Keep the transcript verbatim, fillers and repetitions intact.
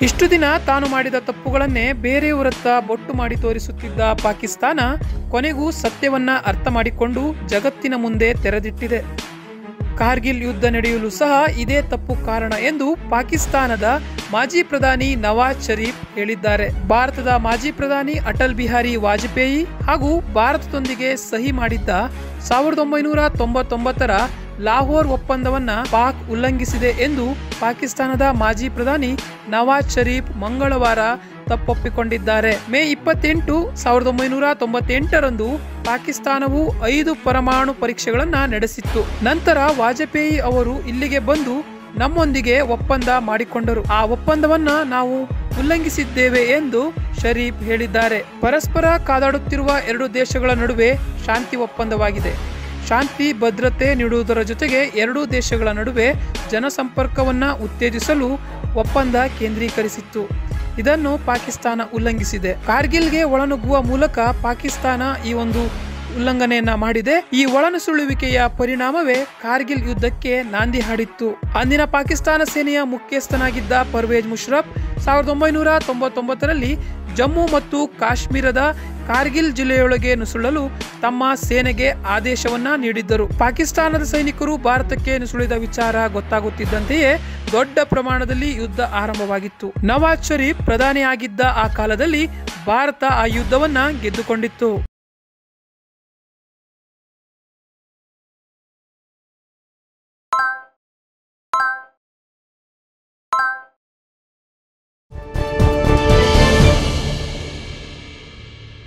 ಇಷ್ಟು ದಿನ ತಾನು ಮಾಡಿದ ತಪ್ಪುಗಳನ್ನೇ ಬೇರೆಯವರತ್ತ ಬೊಟ್ಟು ಮಾಡಿ ತೋರಿಸುತ್ತಿದ್ದ ಪಾಕಿಸ್ತಾನ ಕೊನೆಗೂ ಸತ್ಯವನ್ನ ಅರ್ಥ ಮಾಡಿಕೊಂಡು ಜಗತ್ತಿನ ಮುಂದೆ ತೆರೆದಿಟ್ಟಿದೆ. ಕಾರ್ಗಿಲ್ ಯುದ್ಧ ನಡೆಯಲು ಸಹ ಇದೇ ತಪ್ಪು ಕಾರಣ ಎಂದು ಪಾಕಿಸ್ತಾನದ ಮಾಜಿ ಪ್ರಧಾನಿ ನವಾಜ್ ಶರೀಫ್ ಹೇಳಿದ್ದಾರೆ. ಭಾರತದ ಮಾಜಿ ಪ್ರಧಾನಿ ಅಟಲ್ ಬಿಹಾರಿ ವಾಜಪೇಯಿ ಹಾಗೂ ಭಾರತದೊಂದಿಗೆ ಸಹಿ ಮಾಡಿದ್ದ ಸಾವಿರದ ಒಂಬೈನೂರ ತೊಂಬತ್ತೊಂಬತ್ತರ ಲಾಹೋರ್ ಒಪ್ಪಂದವನ್ನ ಪಾಕ್ ಉಲ್ಲಂಘಿಸಿದೆ ಎಂದು ಪಾಕಿಸ್ತಾನದ ಮಾಜಿ ಪ್ರಧಾನಿ ನವಾಜ್ ಶರೀಫ್ ಮಂಗಳವಾರ ತಪ್ಪೊಪ್ಪಿಕೊಂಡಿದ್ದಾರೆ. ಮೇ ಇಪ್ಪತ್ತೆಂಟು ಸಾವಿರದ ಒಂಬೈನೂರ ತೊಂಬತ್ತೆಂಟರಂದು ಪಾಕಿಸ್ತಾನವು ಐದು ಪರಮಾಣು ಪರೀಕ್ಷೆಗಳನ್ನ ನಡೆಸಿತ್ತು. ನಂತರ ವಾಜಪೇಯಿ ಅವರು ಇಲ್ಲಿಗೆ ಬಂದು ನಮ್ಮೊಂದಿಗೆ ಒಪ್ಪಂದ ಮಾಡಿಕೊಂಡರು. ಆ ಒಪ್ಪಂದವನ್ನ ನಾವು ಉಲ್ಲಂಘಿಸಿದ್ದೇವೆ ಎಂದು ಶರೀಫ್ ಹೇಳಿದ್ದಾರೆ. ಪರಸ್ಪರ ಕಾದಾಡುತ್ತಿರುವ ಎರಡು ದೇಶಗಳ ನಡುವೆ ಶಾಂತಿ ಒಪ್ಪಂದವಾಗಿದೆ. ಶಾಂತಿ ಭದ್ರತೆ ನೀಡುವುದರ ಜೊತೆಗೆ ಎರಡೂ ದೇಶಗಳ ನಡುವೆ ಜನಸಂಪರ್ಕವನ್ನ ಉತ್ತೇಜಿಸಲು ಒಪ್ಪಂದ ಕೇಂದ್ರೀಕರಿಸಿತ್ತು. ಇದನ್ನು ಪಾಕಿಸ್ತಾನ ಉಲ್ಲಂಘಿಸಿದೆ. ಕಾರ್ಗಿಲ್ಗೆ ಒಳನುಗ್ಗುವ ಮೂಲಕ ಪಾಕಿಸ್ತಾನ ಈ ಒಂದು ಉಲ್ಲಂಘನೆಯನ್ನ ಮಾಡಿದೆ. ಈ ಒಳನುಸುಳುವಿಕೆಯ ಪರಿಣಾಮವೇ ಕಾರ್ಗಿಲ್ ಯುದ್ಧಕ್ಕೆ ನಾಂದಿ ಹಾಡಿತ್ತು. ಅಂದಿನ ಪಾಕಿಸ್ತಾನ ಸೇನೆಯ ಮುಖ್ಯಸ್ಥನಾಗಿದ್ದ ಪರ್ವೇಜ್ ಮುಷರಫ್ ಸಾವಿರದ ಒಂಬೈನೂರ ತೊಂಬತ್ತೊಂಬತ್ತರಲ್ಲಿ ಜಮ್ಮು ಮತ್ತು ಕಾಶ್ಮೀರದ ಕಾರ್ಗಿಲ್ ಜಿಲ್ಲೆಯೊಳಗೆ ನುಸುಳಲು ತಮ್ಮ ಸೇನೆಗೆ ಆದೇಶವನ್ನ ನೀಡಿದ್ದರು. ಪಾಕಿಸ್ತಾನದ ಸೈನಿಕರು ಭಾರತಕ್ಕೆ ನುಸುಳಿದ ವಿಚಾರ ಗೊತ್ತಾಗುತ್ತಿದ್ದಂತೆಯೇ ದೊಡ್ಡ ಪ್ರಮಾಣದಲ್ಲಿ ಯುದ್ಧ ಆರಂಭವಾಗಿತ್ತು. ನವಾಜ್ ಶರೀಫ್ ಪ್ರಧಾನಿಯಾಗಿದ್ದ ಆ ಕಾಲದಲ್ಲಿ ಭಾರತ ಆ ಯುದ್ಧವನ್ನ ಗೆದ್ದುಕೊಂಡಿತ್ತು.